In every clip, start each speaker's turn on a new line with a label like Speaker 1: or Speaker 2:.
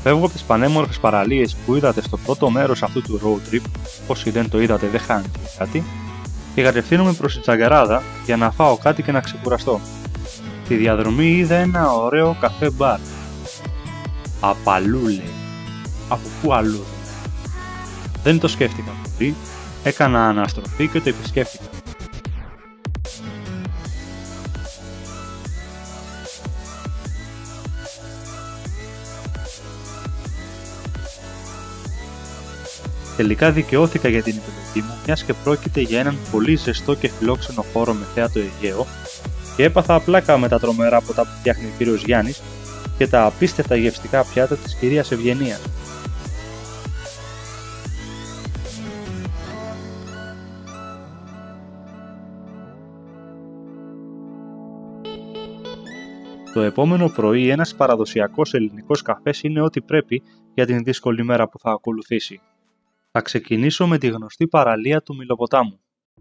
Speaker 1: Φεύγω από τις πανέμορφες παραλίες που είδατε στο πρώτο μέρος αυτού του road trip, όσοι δεν το είδατε δεν χάνετε κάτι, και κατευθύνομαι προς τη Τζαγκαράδα για να φάω κάτι και να ξεκουραστώ. Στη διαδρομή είδα ένα ωραίο καφέ μπαρ. Απαλού λέει. Από πού αλλού? Δεν το σκέφτηκα πολύ, έκανα αναστροφή και το επισκέφτηκα. Τελικά δικαιώθηκα για την επιλογή μου, μιας και πρόκειται για έναν πολύ ζεστό και φιλόξενο χώρο με θέα το Αιγαίο, και έπαθα πλάκα με τα τρομερά ποτά που φτιάχνει ο κύριος Γιάννης και τα απίστευτα γευστικά πιάτα της κυρίας Ευγενίας. Το επόμενο πρωί ένας παραδοσιακός ελληνικός καφές είναι ό,τι πρέπει για την δύσκολη μέρα που θα ακολουθήσει. Θα ξεκινήσω με τη γνωστή παραλία του Μυλοποτάμου.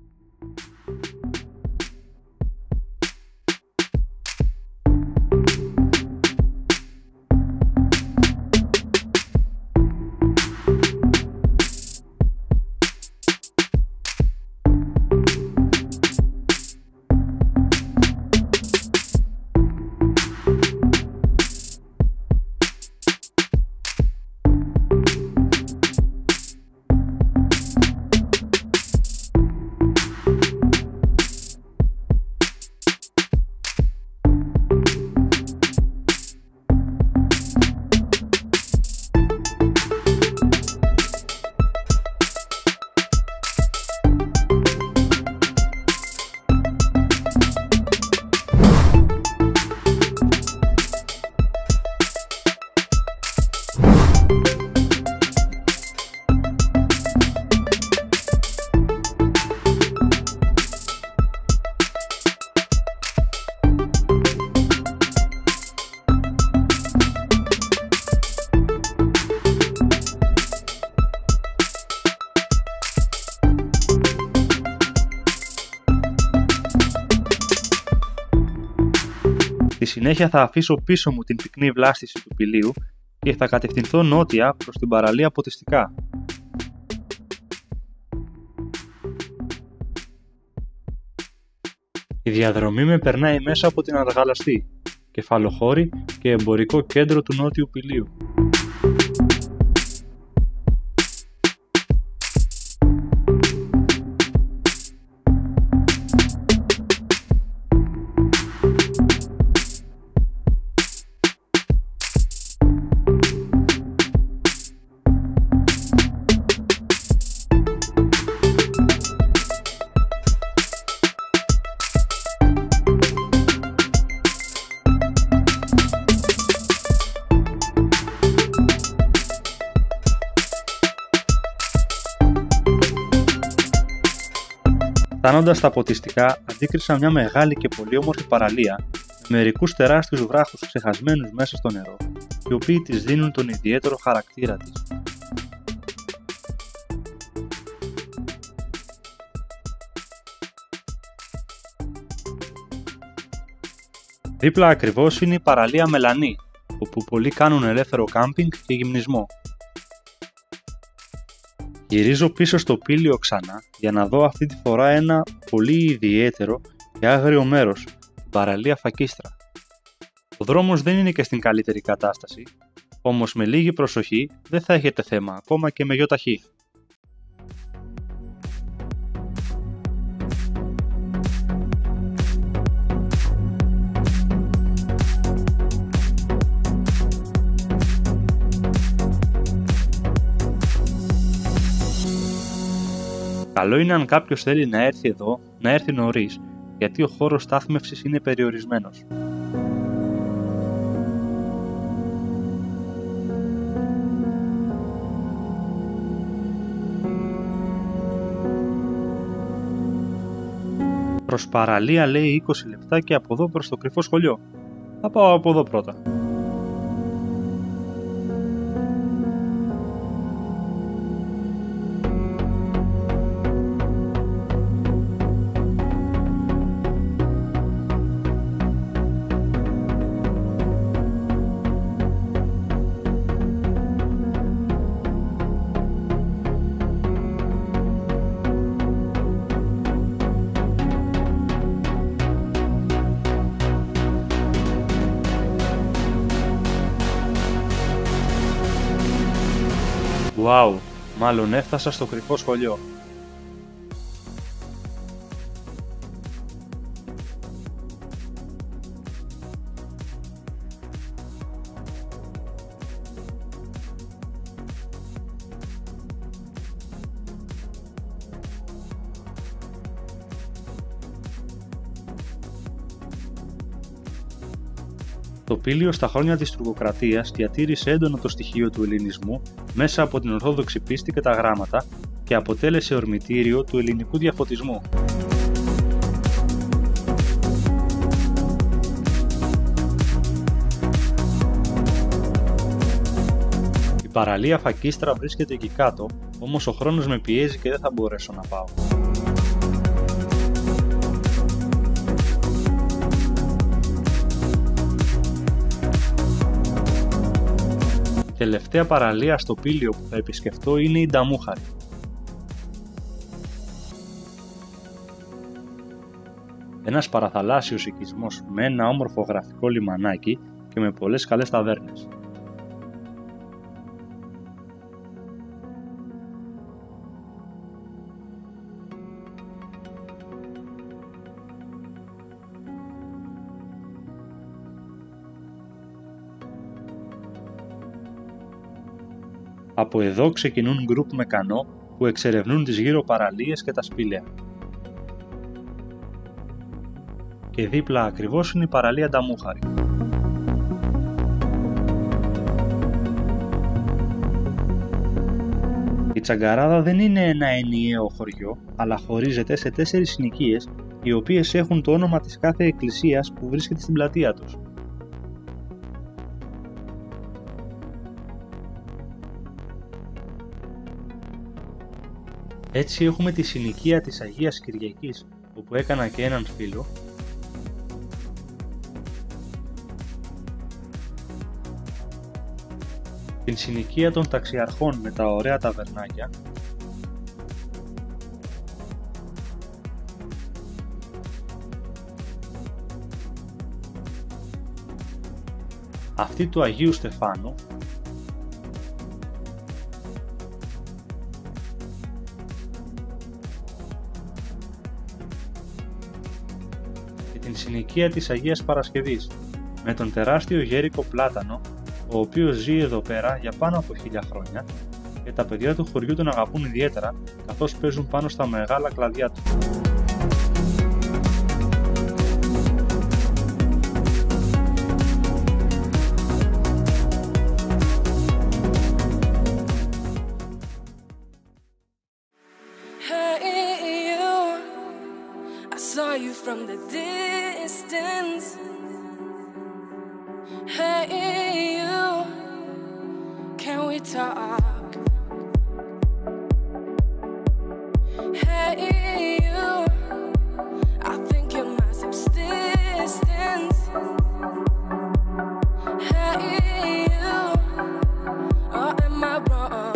Speaker 1: Στη συνέχεια θα αφήσω πίσω μου την πυκνή βλάστηση του Πηλίου και θα κατευθυνθώ νότια προς την παραλία Ποτιστικά. Η διαδρομή με περνάει μέσα από την Αργαλαστή, κεφαλοχώρη και εμπορικό κέντρο του Νότιου Πηλίου. Φτάνοντας στα Ποτιστικά, αντίκρισα μια μεγάλη και πολύ όμορφη παραλία με μερικούς τεράστιους βράχους ξεχασμένους μέσα στο νερό, οι οποίοι της δίνουν τον ιδιαίτερο χαρακτήρα της. Δίπλα ακριβώς είναι η παραλία Μελανή, όπου πολλοί κάνουν ελεύθερο κάμπινγκ και γυμνισμό. Γυρίζω πίσω στο Πήλιο ξανά για να δω αυτή τη φορά ένα πολύ ιδιαίτερο και άγριο μέρος, την παραλία Φακίστρα. Ο δρόμος δεν είναι και στην καλύτερη κατάσταση, όμως με λίγη προσοχή δεν θα έχετε θέμα ακόμα και με γιοταχή. Καλό είναι αν κάποιος θέλει να έρθει εδώ, να έρθει νωρίς, γιατί ο χώρος στάθμευσης είναι περιορισμένος. Προς παραλία λέει 20 λεπτά και από εδώ προς το κρυφό σχολείο. Θα πάω από εδώ πρώτα. Ουάου, μάλλον έφτασα στο κρυφό σχολείο. Το Πήλιο στα χρόνια της τουρκοκρατίας διατήρησε έντονο το στοιχείο του ελληνισμού μέσα από την ορθόδοξη πίστη και τα γράμματα και αποτέλεσε ορμητήριο του ελληνικού διαφωτισμού. Η παραλία Φακίστρα βρίσκεται εκεί κάτω, όμως ο χρόνος με πιέζει και δεν θα μπορέσω να πάω. Η τελευταία παραλία στο Πήλιο που θα επισκεφτώ είναι η Νταμούχαρη. Ένας παραθαλάσσιος οικισμός με ένα όμορφο γραφικό λιμανάκι και με πολλές καλές ταβέρνες. Από εδώ ξεκινούν γκρουπ με κανό που εξερευνούν τις γύρω παραλίες και τα σπήλαια. Και δίπλα ακριβώς είναι η παραλία Νταμούχαρη. Η Τσαγκαράδα δεν είναι ένα ενιαίο χωριό, αλλά χωρίζεται σε 4 συνοικίες, οι οποίες έχουν το όνομα της κάθε εκκλησίας που βρίσκεται στην πλατεία τους. Έτσι έχουμε τη συνοικία της Αγίας Κυριακής, όπου έκανα και έναν φίλο, την συνοικία των ταξιαρχών με τα ωραία ταβερνάκια, αυτή του Αγίου Στεφάνου, και την συνοικία της Αγίας Παρασκευής με τον τεράστιο γέρικο πλάτανο, ο οποίος ζει εδώ πέρα για πάνω από 1000 χρόνια και τα παιδιά του χωριού τον αγαπούν ιδιαίτερα καθώς παίζουν πάνω στα μεγάλα κλαδιά του.
Speaker 2: Saw you from the distance. Hey you, can we talk? Hey you, I think you're my subsistence. Hey you, or am I wrong?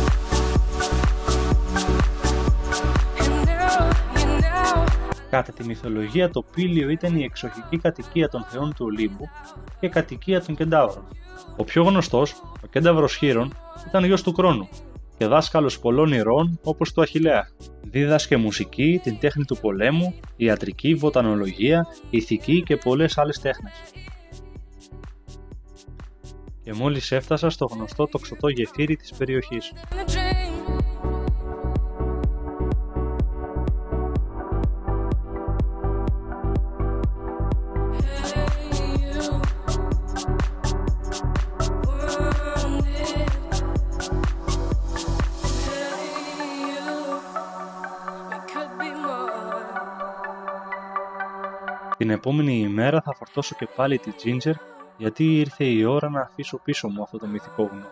Speaker 2: And now, you know.
Speaker 1: Κατά τη μυθολογία το Πήλιο ήταν η εξοχική κατοικία των θεών του Ολύμπου και κατοικία των Κεντάβρων. Ο πιο γνωστός, ο Κένταβρος Χείρον, ήταν γιος του Κρόνου και δάσκαλος πολλών ηρώων όπως του Αχιλλέα. Δίδασκε μουσική, την τέχνη του πολέμου, ιατρική, βοτανολογία, ηθική και πολλές άλλες τέχνες. Και μόλις έφτασα στο γνωστό τοξωτό γεφύρι της περιοχής. Την επόμενη ημέρα θα φορτώσω και πάλι τη Ginger γιατί ήρθε η ώρα να αφήσω πίσω μου αυτό το μυθικό βουνό.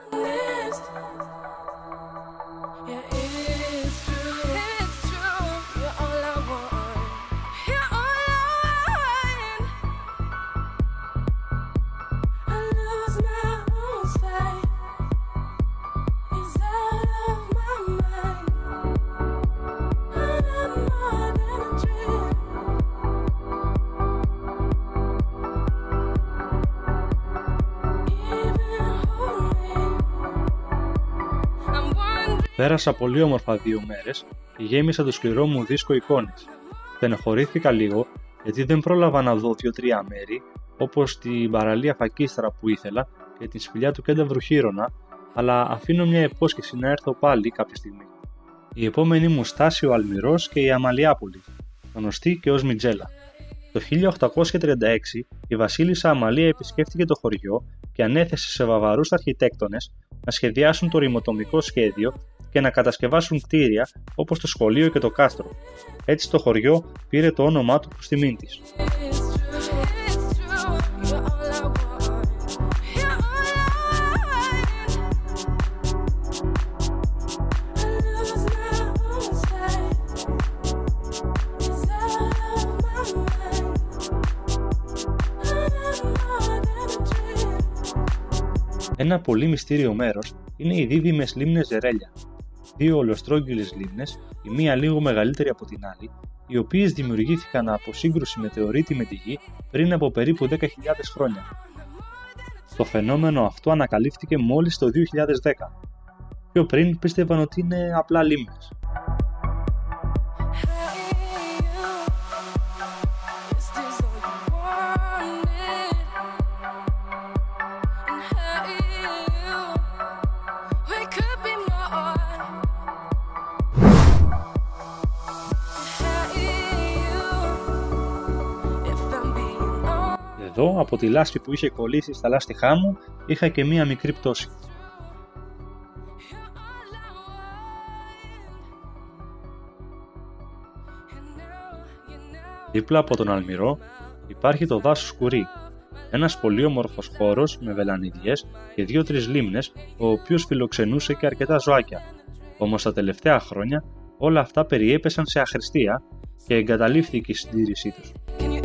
Speaker 1: Πέρασα πολύ όμορφα 2 μέρες και γέμισα το σκληρό μου δίσκο εικόνες. Στενοχωρήθηκα λίγο γιατί δεν πρόλαβα να δω 2-3 μέρη, όπως την παραλία Φακίστρα που ήθελα και τη σπηλιά του Κένταβρου Χείρονα, αλλά αφήνω μια υπόσχεση να έρθω πάλι κάποια στιγμή. Η επόμενη μου στάση ο Αλμυρός και η Αμαλιάπολη, γνωστή και ως Μιτζέλα. Το 1836 η βασίλισσα Αμαλία επισκέφθηκε το χωριό και ανέθεσε σε βαβαρούς αρχιτέκτονες να σχεδιάσουν το ρημοτομικό σχέδιο και να κατασκευάσουν κτίρια όπως το σχολείο και το κάστρο. Έτσι το χωριό πήρε το όνομά του προς τιμήν της. Ένα πολύ μυστήριο μέρος είναι οι δίδυμες λίμνες Ζερέλια, 2 ολοστρόγγυλες λίμνες, η μία λίγο μεγαλύτερη από την άλλη, οι οποίες δημιουργήθηκαν από σύγκρουση μετεωρίτη με τη Γη πριν από περίπου 10.000 χρόνια. Το φαινόμενο αυτό ανακαλύφθηκε μόλις το 2010. Πιο πριν πίστευαν ότι είναι απλά λίμνες. Εδώ, από τη λάσπη που είχε κολλήσει στα λάστιχά μου, είχα και μία μικρή πτώση. Δίπλα από τον Αλμυρό υπάρχει το δάσος Κουρί, ένας πολύ όμορφος χώρος με βελανιδιές και 2-3 λίμνες, ο οποίος φιλοξενούσε και αρκετά ζωάκια. Όμως τα τελευταία χρόνια όλα αυτά περιέπεσαν σε αχρηστία και εγκαταλείφθηκε η συντήρησή τους.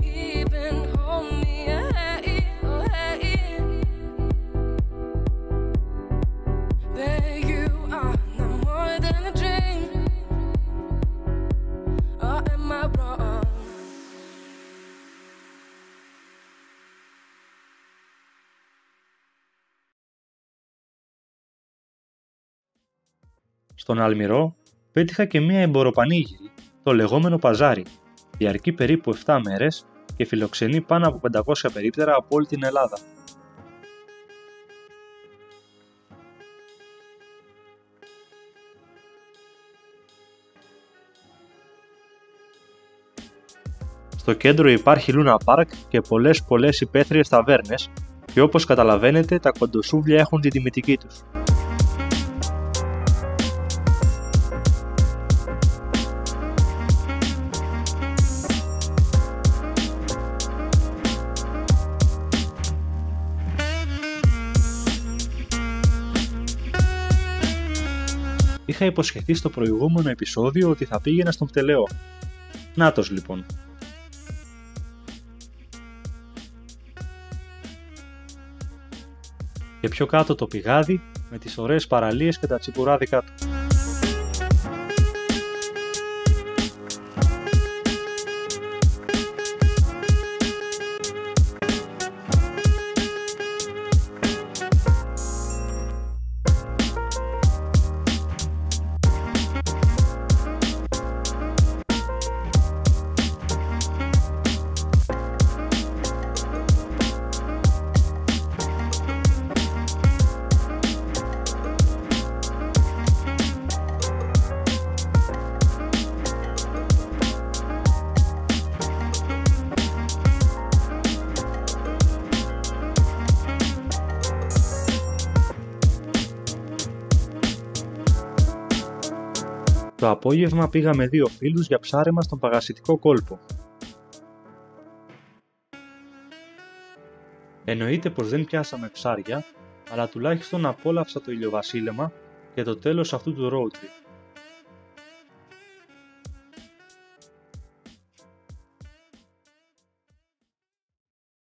Speaker 1: Στον Αλμυρό πέτυχα και μία εμποροπανήγυρη, το λεγόμενο παζάρι, διαρκεί περίπου 7 μέρες και φιλοξενεί πάνω από 500 περίπτερα από όλη την Ελλάδα. Στο κέντρο υπάρχει Λούνα Πάρκ και πολλές υπαίθριες ταβέρνες και όπως καταλαβαίνετε τα κοντοσούβλια έχουν την τιμητική τους. Είχα υποσχεθεί στο προηγούμενο επεισόδιο ότι θα πήγαινα στον Πτελαιό. Νάτος λοιπόν. Και πιο κάτω το πηγάδι με τις ωραίες παραλίες και τα τσιπουράδικα του. Το απόγευμα πήγα με 2 φίλους για ψάρεμα στον Παγασιτικό κόλπο. Εννοείται πως δεν πιάσαμε ψάρια, αλλά τουλάχιστον απόλαυσα το ηλιοβασίλεμα και το τέλος αυτού του road trip.